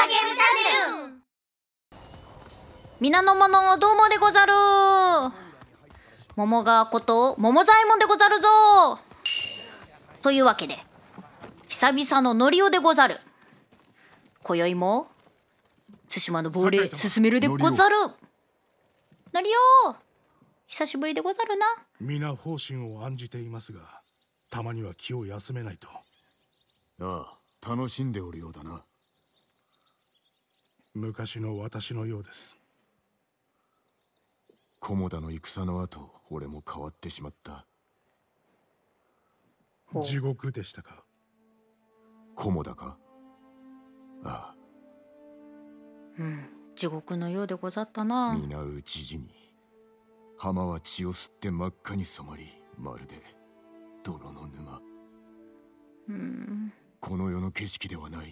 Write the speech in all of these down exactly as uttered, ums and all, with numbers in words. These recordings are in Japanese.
ゲームチャンネル。 皆の者どうもでござる。桃川こと桃左衛門でござるぞ。というわけで久々ののりおでござる。今宵も対馬の亡霊進めるでござる。のりお久しぶりでござるな。 皆方針を案じていますが、たまには気を休めないと。 ああ、楽しんでおるようだな。 昔の私のようです。 菰田の戦の後、俺も変わってしまった。 地獄でしたか。 菰田か。ああ、 うん、地獄のようでござったな。 皆討ち死に、浜は血を吸って真っ赤に染まり、まるで泥の沼。 うん、 この世の景色ではない。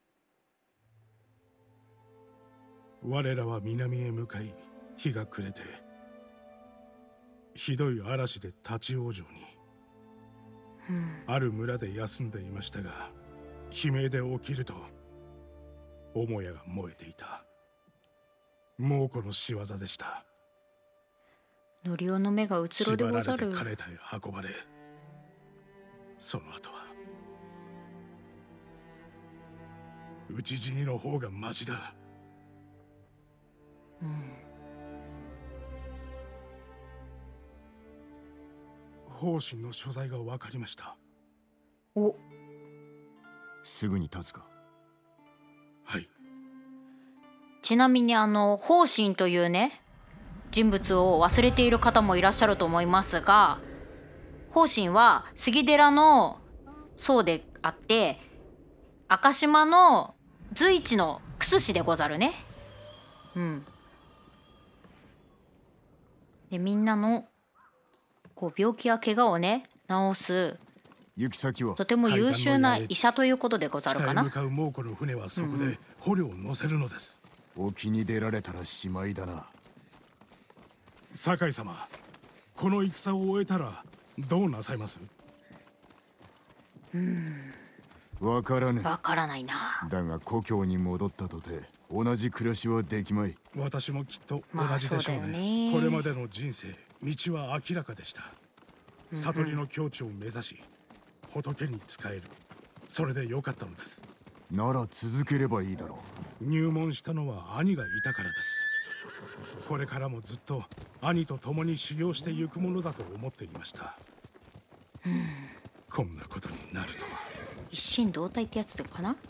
我らは南へ向かい、日が暮れてひどい嵐で立ち往生に、 うん、 ある村で休んでいましたが、悲鳴で起きると母屋が燃えていた。猛虎の仕業でした。 のりおの目がうつろでござる。 縛られて枯れたへ運ばれ、その後は討ち死にの方がマシだ。 うん、 方針の所在が分かりました。 お、 すぐに立つか。 はい。 ちなみにあの方針というね人物を忘れている方もいらっしゃると思いますが、方針は杉寺の僧であって、赤島の随一の薬師でござるね。うん。でみんなのこう病気や怪我をね治す行き先はとても優秀な医者ということでござるかな。 北へ向かう猛虎の船はそこで捕虜を乗せるのです。 沖に出られたらしまいだな。 酒井様、この戦を終えたらどうなさいます？ うん、 わからねえ。 わからないな。 だが故郷に戻ったとて同じ暮らしはできまい。 私もきっと同じでしょうね。 まあそうだよね。 これまでの人生、道は明らかでした。悟りの境地を目指し、仏に仕える。それでよかったのです。 なら続ければいいだろう。入門したのは兄がいたからです。これからもずっと兄と共に修行していくものだと思っていました。 うん、 こんなことになるとは。 一心同体ってやつでかな。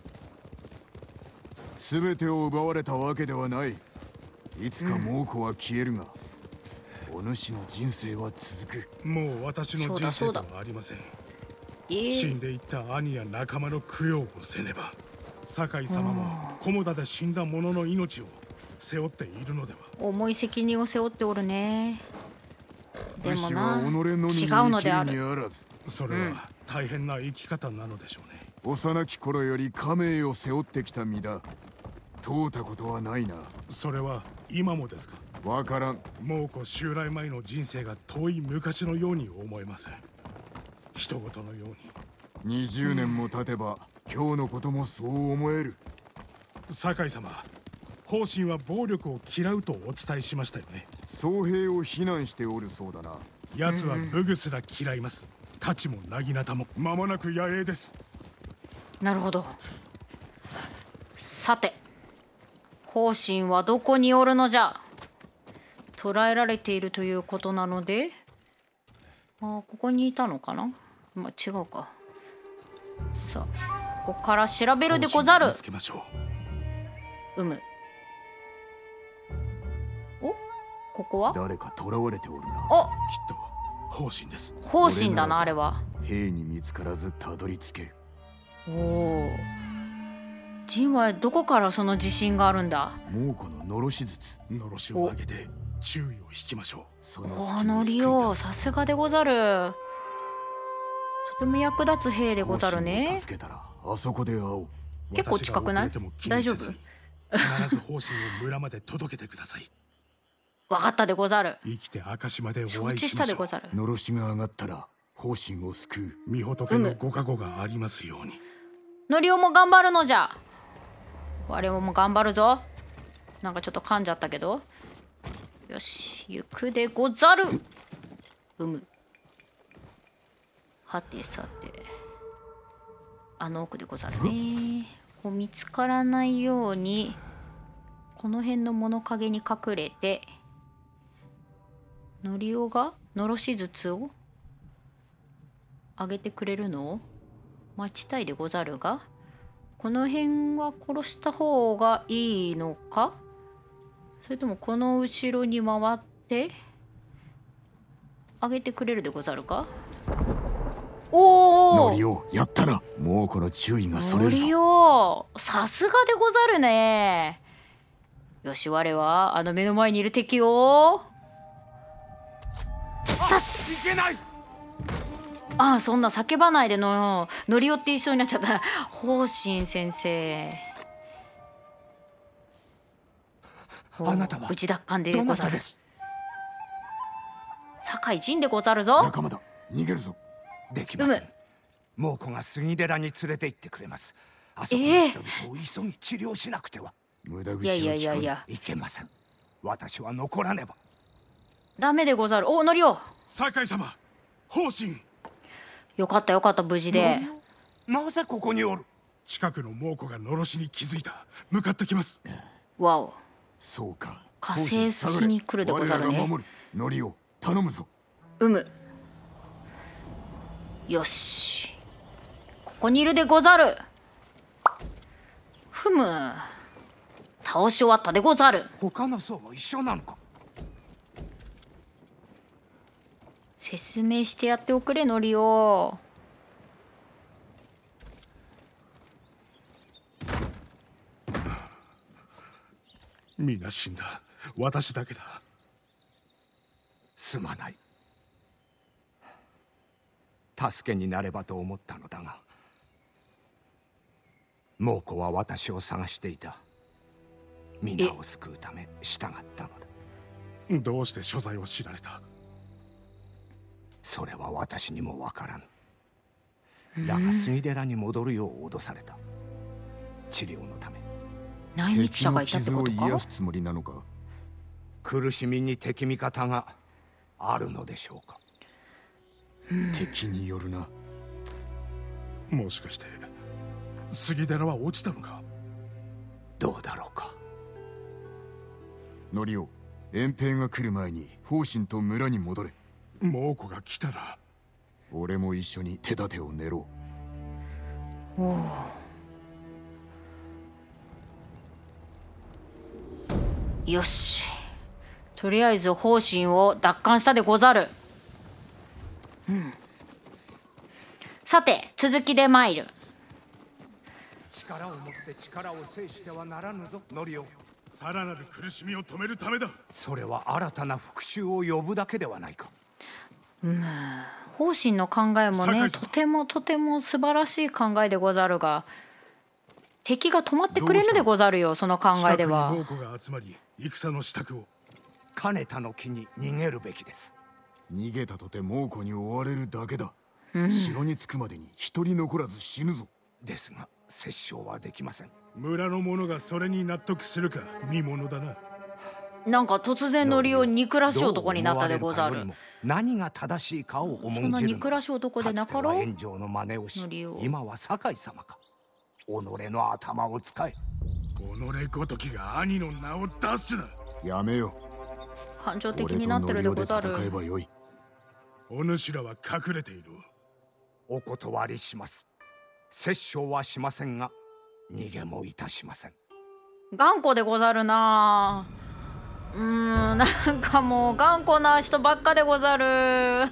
全てを奪われたわけではない。いつか猛虎は消えるが、うん、お主の人生は続く。 もう私の人生ではありません。死んでいった兄や仲間の供養をせねば。酒井様も菰田で死んだ者の命を背負っているのでは。 重い責任を背負っておるね。でもな、違うのである。 それは大変な生き方なのでしょうね。 幼き頃より家名を背負ってきた身だ。問うたことはないな。 それは今もですか？ わからん。 猛虎襲来前の人生が遠い昔のように思えます。人事のように。にじゅうねんも経てば、うん、今日のこともそう思える。 酒井様、方針は暴力を嫌うとお伝えしましたよね。 僧兵を非難しておるそうだな。 奴は武具すら嫌います。太刀も薙刀も。間もなく野営です。 なるほど。さて方針はどこにおるのじゃ。捕らえられているということなので、あ、ここにいたのかな。まあ、違うか。さあここから調べるでござる。うむ。お、ここは誰か囚われておるな。 お、 きっと方針です。 方針だな、あれは。 兵に見つからずたどり着ける。 おお。ジンはどこからその自信があるんだ。 猛虎ののろし術。 のろしを上げて注意を引きましょう。この利用、さすがでござる。とても役立つ兵でござるね。 助けたらあそこで会おう。 結構近くない？大丈夫？ 必ず方針を村まで届けてください。 わかったでござる。 生きて赤島でお会いしましょう。 承知したでござる。 のろしが上がったら方針を救う。 御仏のご加護がありますように。 のりおも頑張るのじゃ。 我々も頑張るぞ。なんかちょっと噛んじゃったけど。よし、行くでござる。うむ。はてさて、あの奥でござるね。こう見つからないようにこの辺の物陰に隠れて、のりおがのろし筒をあげてくれるのを待ちたいでござるが、この辺は殺した方がいいのか、それともこの後ろに回ってあげてくれるでござるか。おお、 ノリオやったな。もうこの注意がそれるぞ。 ノリオ、さすがでござるね。よし、我はあの目の前にいる敵を刺す。 いけない。 ああ、そんな叫ばないでの。ノリオって一緒になっちゃった。方針先生。 あなたはうち奪還でござる。酒井陣でござるぞ。 仲間だ、逃げるぞ。 できません。猛虎が杉寺に連れて行ってくれます。あそこの人々を急ぎ治療しなくては。 無駄口をいやいやいやいや、 いけません。私は残らねば。 ダメでござる。お、ノリオ。 酒井様、方針。 よかったよかった、無事で。 なぜここにおる。 近くの猛虎がのろしに気づいた。向かってきます。 わお。 そうか。 火星筋に来るでござるね。 ノリオ、頼むぞ。 うむ。よし、ここにいるでござる。ふむ、倒し終わったでござる。 他の層は一緒なのか。 説明してやっておくれ、ノリオ。 みんな死んだ。私だけだ。 すまない。助けになればと思ったのだが、猛虎は私を探していた。皆を救うため従ったのだ。 どうして所在を知られた。 それは私にもわからん。だが杉寺に戻るよう脅された。治療のため。 内密者がいたってことか。 敵の傷を癒すつもりなのか。 苦しみに敵味方があるのでしょうか。 敵によるな。 もしかして杉寺は落ちたのか。 どうだろうか。 ノリオ、遠兵が来る前に方針と村に戻れ。 猛虎が来たら俺も一緒に手立てを練ろう。おお。よし、とりあえず方針を奪還したでござる。うん、さて続きで参る。 力を持って力を制してはならぬぞ、ノリオ。 さらなる苦しみを止めるためだ。 それは新たな復讐を呼ぶだけではないか。 うん、方針の考えもね、とてもとても素晴らしい考えでござるが、敵が止まってくれぬでござるよ、その考えでは。 近くに猛虎が集まり、戦の支度を。 金田の木に逃げるべきです。 逃げたとて猛虎に追われるだけだ。 うん、 城に着くまでに一人残らず死ぬぞ。 ですが殺傷はできません。 村の者がそれに納得するか見ものだな。 なんか突然ノリを憎らしい男になったでござる。 何が正しいかを重んじるの。そんな憎らしい男でなかろう。 炎上の真似をし、今は酒井様か。己の頭を使え。 己ごときが兄の名を出すな。 やめよ。 感情的になってるでござる。 戦えばよい。 お主らは隠れている。 お断りします。殺傷はしませんが逃げもいたしません。 頑固でござるな。うーん、なんかもう頑固な人ばっかでござる。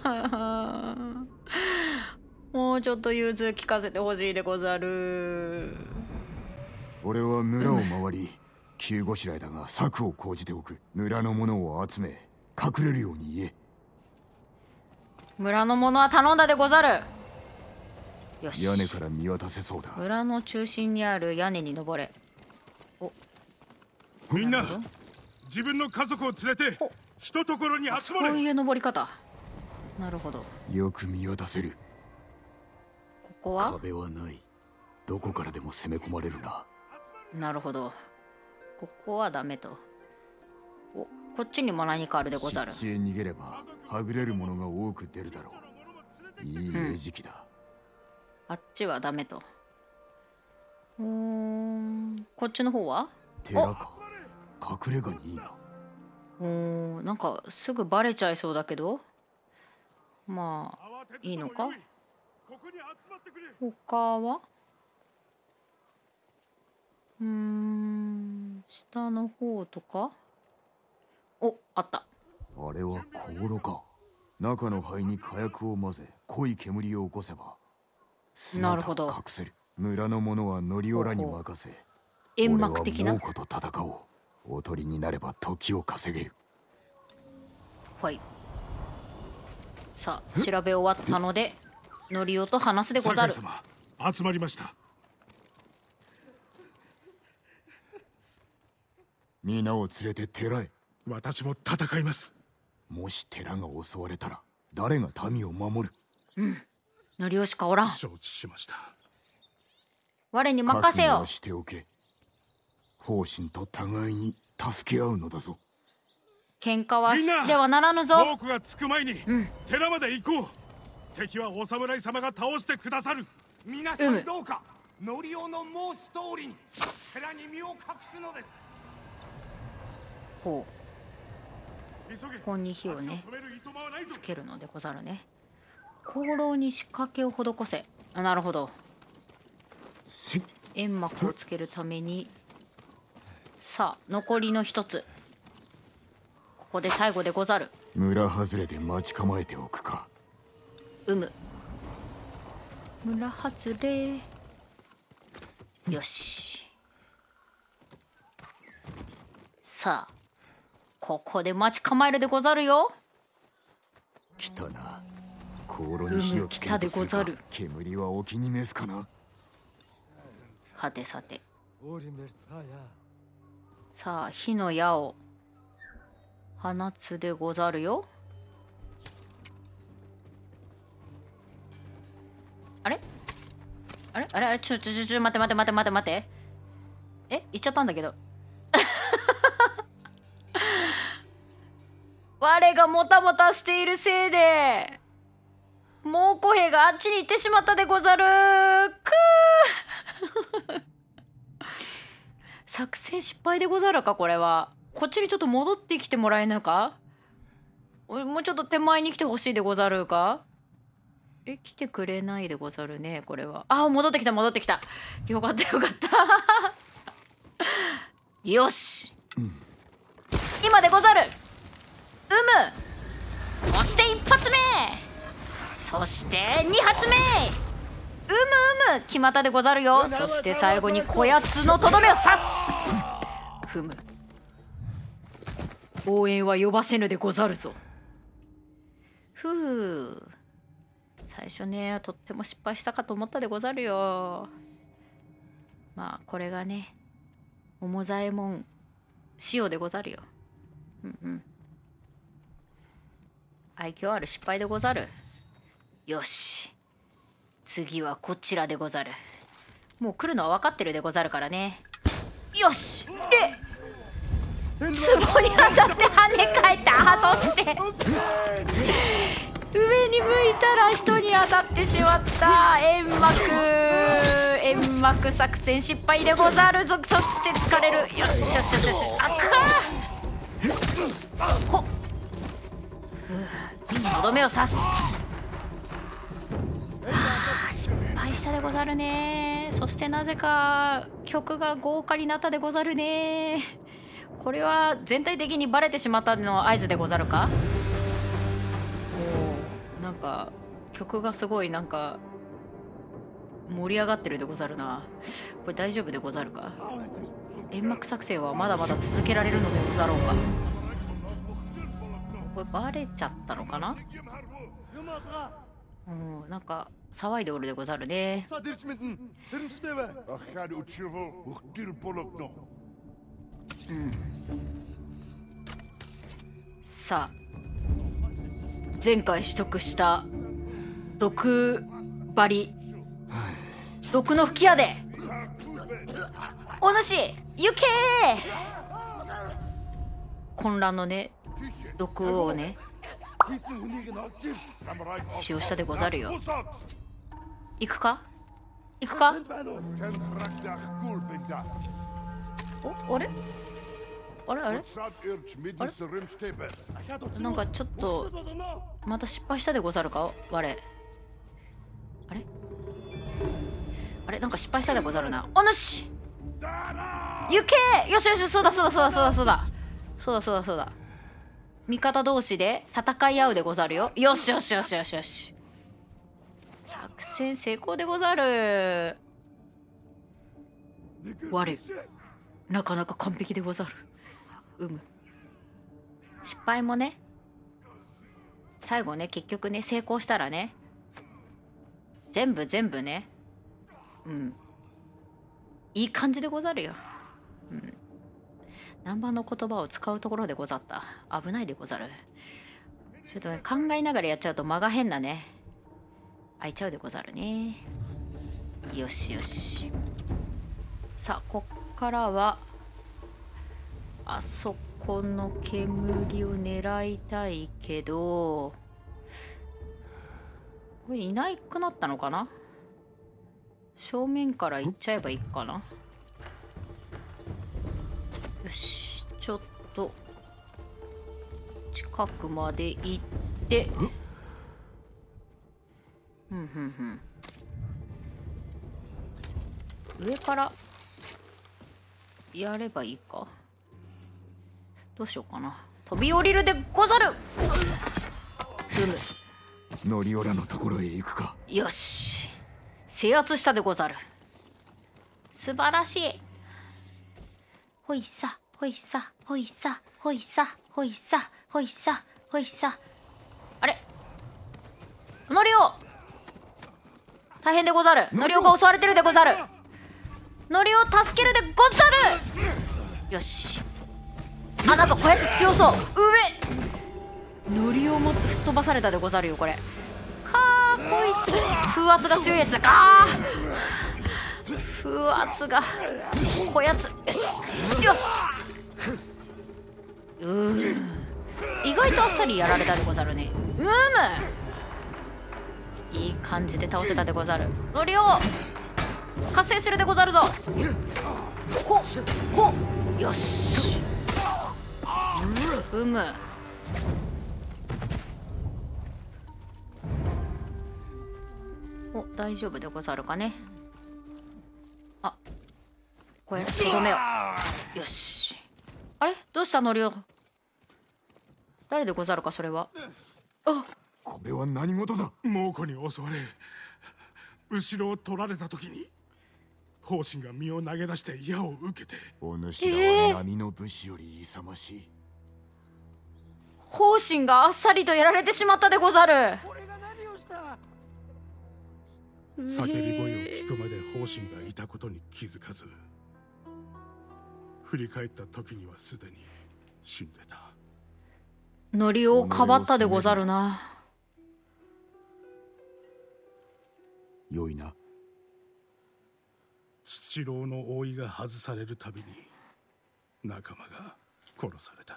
もうちょっと融通聞かせてほしいでござる。 俺は村を回り、急ごしらえだが策を講じておく。村の者を集め隠れるように言え。 村の者は頼んだでござる。よし、 屋根から見渡せそうだ。 村の中心にある屋根に登れ。お、 みんな自分の家族を連れて一ところに集まれ。 こういう登り方。なるほど。 よく見渡せる。 ここは壁はない。どこからでも攻め込まれるな。 なるほど。ここはダメと。お、こっちにも何かあるでござる。 湿地へ逃げればはぐれるものが多く出るだろう。いい餌食だ、 うん、あっちはダメと。うーん、こっちの方は寺か。隠れ家にいいな。 おー、なんかすぐバレちゃいそうだけど、まあいいのか。他はうーん、下の方とか。お、あった。 あれは香炉か。中の灰に火薬を混ぜ濃い煙を起こせば姿を隠せる。村の者はノリオラに任せ、 煙幕的な。 俺は猛虎と戦おう。おとりになれば時を稼げる。 はい。さあ調べ終わったのでノリオと話すでござる。 酒井様、集まりました。 皆を連れて寺へ。 私も戦います。 もし寺が襲われたら誰が民を守る。 うん、ノリオしかおらん。 承知しました。 我に任せよ。 覚悟はしておけ。方針と互いに助け合うのだぞ。 喧嘩はしてはならぬぞ。 猛虎がつく前に、うん、寺まで行こう。敵はお侍様が倒してくださる。 皆さんどうか、うん、ノリオの申す通りに寺に身を隠すのです。 ほう。ここに火をねつけるのでござるね。香炉に仕掛けを施せ。あ、なるほど。煙幕をつけるために。さあ残りの一つ、ここで最後でござる。 村外れで待ち構えておくか。 うむ。村外れ。よし。さあここで待ち構えるでござるよ。 来たな。香炉に火をつけるとするか。煙はお気に召すかな。 はてさて、さあ火の矢を放つでござるよ。あれあれあれあれ、ちょちょちょちょ待て待て待て待て待て。え、行っちゃったんだけど。我がもたもたしているせいで猛虎兵があっちに行ってしまったでござる。くー作戦失敗でござるか。これはこっちにちょっと戻ってきてもらえぬか。もうちょっと手前に来てほしいでござるか。え、来てくれないでござるね。これは。あ、戻ってきた戻ってきた。よかったよかったよし、うん、今でござる。うむ。そして一発目、そして二発目。うむうむ、決まったでござるよ。そして最後にこやつのとどめを刺す。ふむ、応援は呼ばせぬでござるぞ。ふう、最初ねとっても失敗したかと思ったでござるよ。まあこれがね桃左衛門仕様でござるよ。うんうん、愛嬌ある失敗でござる。よし、次はこちらでござる。もう来るのは分かってるでござるからね。よし、えっ、壺に当たって跳ね返った。そして上に向いたら人に当たってしまった。煙幕煙幕作戦失敗でござるぞ。そして疲れる。よしよしよしよし、あっかー、ほっ、とどめを刺す。あ、失敗したでござるね。そしてなぜか曲が豪華になったでござるね。これは全体的にバレてしまったの合図でござるか。お、なんか曲がすごいなんか盛り上がってるでござるな。これ大丈夫でござるか。煙幕作戦はまだまだ続けられるのでござろうか。これバレちゃったのかな。うん、なんか騒いでおるでござるね。うん、さあ前回取得した毒針、毒の吹き矢でお主行けー。混乱のね毒をね使用したでござるよ。行くか行くか。おあれあれあれあれなんかちょっとまた失敗したでござるか我。あれあれなんか失敗したでござるな。お主行け。よしよし、そうだそうだそうだそうだそうだそうだそうだそうだ。味方同士で戦い合うでござるよ。よしよしよしよしよし。作戦成功でござる。我なかなか完璧でござる。うむ。失敗もね最後ね結局ね成功したらね全部全部ねうんいい感じでござるよ。うん南蛮の言葉を使うところでござった。危ないでござる。ちょっとね考えながらやっちゃうと間が変なね開いちゃうでござるね。よしよし。さあこっからはあそこの煙を狙いたいけどこれいなくなったのかな。正面から行っちゃえばいいかな。よしちょっと近くまで行ってうんうんうん上からやればいいか。どうしようかな。飛び降りるでござる。うむノリオラのところへ行くか。 よし制圧したでござる。素晴らしい。ほいさほいさほいさほいさほいさほいさほいさ。あれノリオ大変でござる。ノリオが襲われてるでござる。ノリオ助けるでござる。よしあなんかこやつ強そう。上ノリオも吹っ飛ばされたでござるよこれ。かーこいつ風圧が強いやつだかー。風圧がこやつよしよし。うー意外とあっさりやられたでござるね。うむいい感じで倒せたでござる。ノリオ活性するでござるぞ。ほほよしうむお大丈夫でござるかね。あこうやってとどめよう。よしあれどうしたノリオ誰でござるかそれは。あこれは何事だ。 猛虎に襲われ後ろを取られた時に砲身が身を投げ出して矢を受けて。 お主らは波の武士より勇ましい。 砲身があっさりとやられてしまったでござる。 叫び声を聞くまで砲身がいたことに気づかず振り返った時にはすでに死んでた。 ノリオをかばったでござるな。 よいな。 土牢の覆いが外されるたびに仲間が殺された。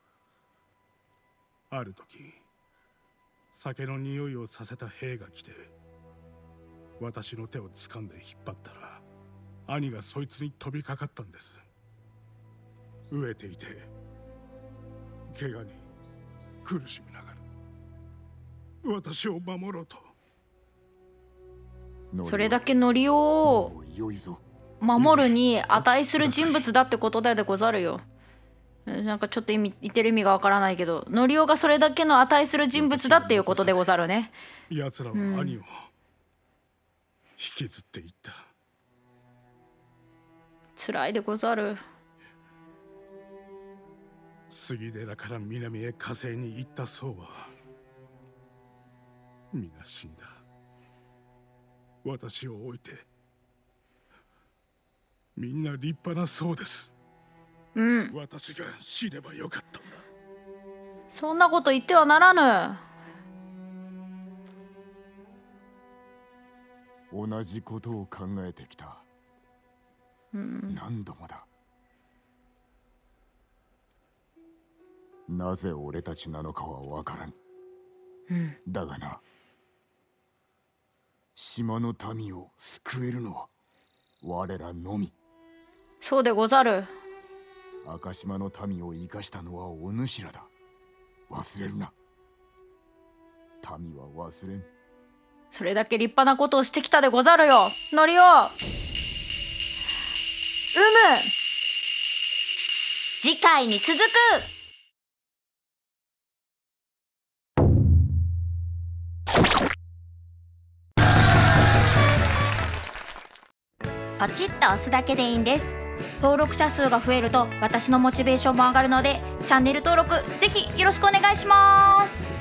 ある時酒の匂いをさせた兵が来て私の手を掴んで引っ張ったら兄がそいつに飛びかかったんです。飢えていて怪我に苦しみながら私を守ろうと。 それだけノリオを守るに値する人物だってことだでござるよ。なんかちょっと意味言ってる意味がわからないけどノリオがそれだけの値する人物だっていうことでござるね。 奴らは兄を引きずっていった。 辛いでござる。 杉寺から南へ火星に行った僧は皆死んだ。私を置いてみんな立派な僧です。 うん、 私が死ねばよかったんだ。 そんなこと言ってはならぬ。 同じことを考えてきた。 うん、 何度もだ。なぜ俺たちなのかは分からん、 うん、 だがな、島の民を救えるのは我らのみ。 そうでござる。 赤島の民を生かしたのはお主らだ。忘れるな。民は忘れん。 それだけ立派なことをしてきたでござるよ、ノリオ。うむ。次回に続く。ポチッと押すだけでいいんです。登録者数が増えると私のモチベーションも上がるので、チャンネル登録ぜひよろしくお願いします。